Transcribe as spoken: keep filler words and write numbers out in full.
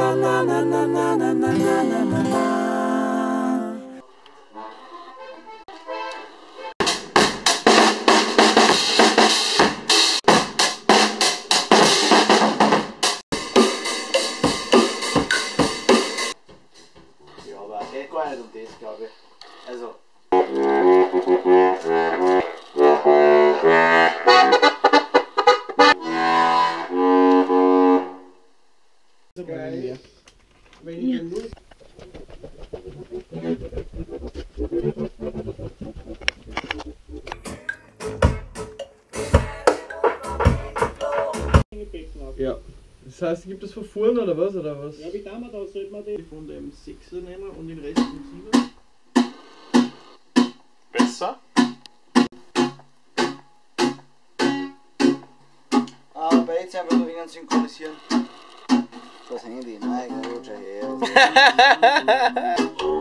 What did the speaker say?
Geht gar nicht um das, glaube ich. Also. So geil. Wenn ich ja. Nur ja. Das heißt, gibt es Verfuhren oder was? Oder was? Ja, wie tun wir das? Sollte man die von dem sechser nehmen und den Rest vom siebener? Besser? Ah, bei jetzt einfach nur wegen synchronisieren. Das Handy, nein, ich rutsche her.